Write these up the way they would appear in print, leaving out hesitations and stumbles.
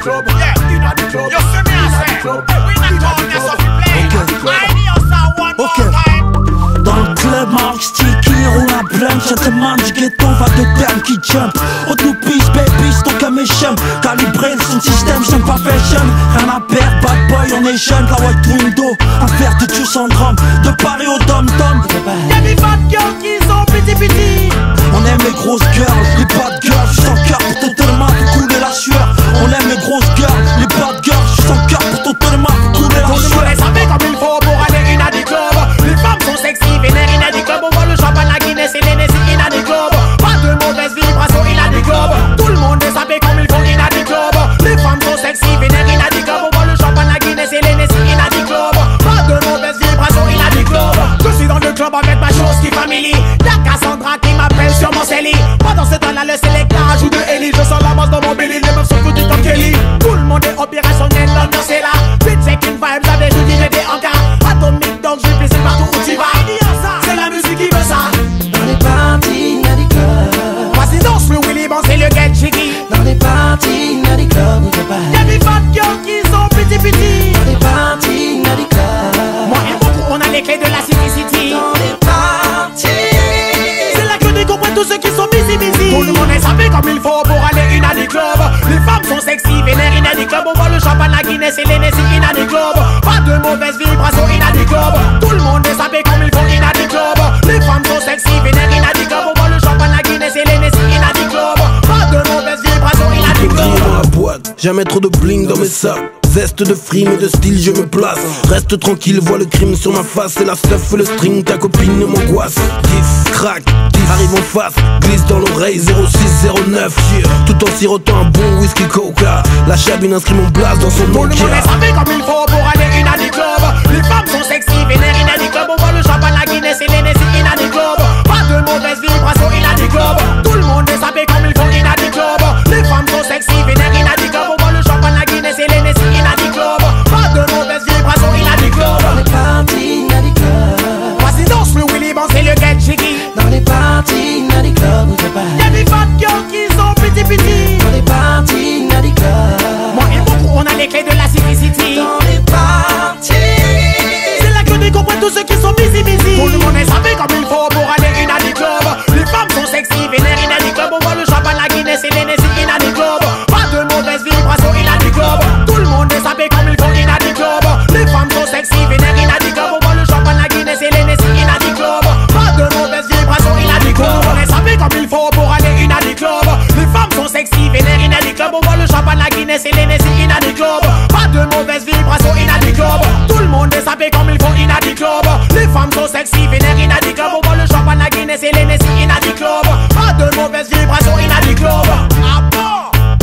club, inna the club. You see me I say, we not talking so we play. I need us one more time. Dans le club, Mark Sticky roule un blunt. Gentleman du ghetto, va de terme qui jump. Au two piece, baby, stock à mes chums. Calibré le son système, j'aime pas fashion. Rien à perdre, bad boy, on est jeune. La white window, un verre de juice en drum. De Paris au dom-dom. Y'a des bad girls qui sont piti-piti. On aime les grosses girls, les bad girls. J'suis sans cœur pour totalement couler la sueur. On aime les grosses girls, les bad girls. J'suis sans cœur pour totalement couler la sueur. Tout le monde est sapé comme il faut pour aller in a des clubs. Les femmes sont sexy, vénères in a des clubs. On voit le champagne, la Guinness et l'Hennessy in a des clubs. Pas de mauvaises vibrations in a des clubs. Tout le monde est sapé comme il faut in a des clubs. Les femmes sont sexy, vénères in a des clubs. On voit le champagne, la Guinness et l'Hennessy in a des clubs. Pas de mauvaises vibrations in a des clubs. Je suis dans le club avec ma chose qui famille. Y'a Cassandra qui m'appelle sur mon celly. Pendant ce temps-là, le sélectage ou de Ellie. Je sens la masse dans mon belly, les meufs sont foutues comme Kelly. Tout le monde est opérationnel, l'ambiance est là. Vite, c'est qu'une vibe, j'avais je dis j'étais en cas. Atomique, donc je plaisir partout où tu vas. C'est la musique qui veut ça. Dans les parties, y'a des clubs. Vas-y, danse le Willy, bon, c'est le get jiggy. Dans les parties, y'a des clubs où je Y'a passe. des bad girls qui sont piti-piti. Dans les parties, y'a des clubs. Moi et beaucoup, on a les clés de la City. Dans les parties, C'est là que je comprends tous ceux qui sont busy. Tout le monde est sapé comme il faut pour aller in a des clubs. Les femmes sont sexy, vénères in a des clubs. On voit le champagne, la Guinness et l'Hennessy in a des clubs. Pas de mauvaises vibrations in a des clubs. Tout le monde est sapé comme il faut in a des clubs. Les femmes sont sexy, vénères in a des clubs. On voit le champagne, la Guinness et l'Hennessy in a des clubs. Pas de mauvaises vibrations in a des Griller clubs. dans la boîte, jamais trop de bling dans mes sacs. Zeste de frime et de style, je me place. Reste tranquille, vois le crime sur ma face. C'est la stuff et le string, ta copine m'angoisse. Kiff, crack, kiff, arrive en face. Glisse dans l'oreille, 0609. Tout en sirotant un bon whisky coca. La chabine inscrit mon blast dans son Tout le monde Nokia. est sapé comme il faut pour aller in a des clubs. Les femmes sont sexy, vénères in a des clubs. On voit le champagne, la Guinness et l'Hennessy in a des clubs. Pas de mauvaises vibrations in a des clubs. Tout le monde est sapé comme il faut in a des clubs. Les femmes sont sexy, vénères in a des clubs. On voit le champagne, la Guinness et l'Hennessy in a des clubs. Pas de mauvaises vibrations in a des clubs. dans les parties, y'a des clubs. Vas-y, danse le Willy, bon, c'est le get jiggy. Dans les parties, y'a des clubs où je Y'a passe. des bad girls qui sont piti-piti. Dans les parties, y'a des clubs. Moi et beaucoup, on a les clés de la City. Dans les parties, C'est là que je comprends tous ceux qui sont busy. Tout le monde est sapé comme il faut pour aller in a des clubs. Les femmes sont sexy, vénères in a des clubs. On voit le champagne, la Guinness et l'Hennessy in a des clubs. Pas de mauvaises vibrations in a des clubs. Tout le monde est sapé comme il faut in a des clubs. Les femmes sont sexy, vénères in a des clubs. On voit le champagne, la Guinness et l'Hennessy in a des clubs. Pas de mauvaises vibrations in a des clubs. On est sapé comme il faut pour aller in a des clubs. Les femmes sont sexy, vénères in a des clubs. On voit le champagne, la Guinness et l'Hennessy in a des clubs. Pas de mauvaises vibrations in a des clubs. Tout le monde est sapé comme il faut in a des clubs. Les femmes sont sexy, vénères in a des clubs. On voit le champagne, la Guinness et l'Hennessy in a des clubs. Pas de mauvaises vibrations in a des clubs. Ah bon?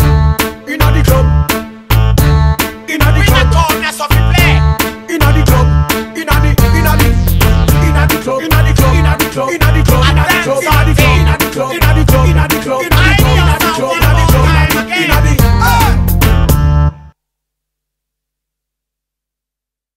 In a des clubs. In a des clubs. In a the club, in a the club, in a the club, in a the club, in a the club, in a the club, in a the club, in a the club, in a the club, in a the club.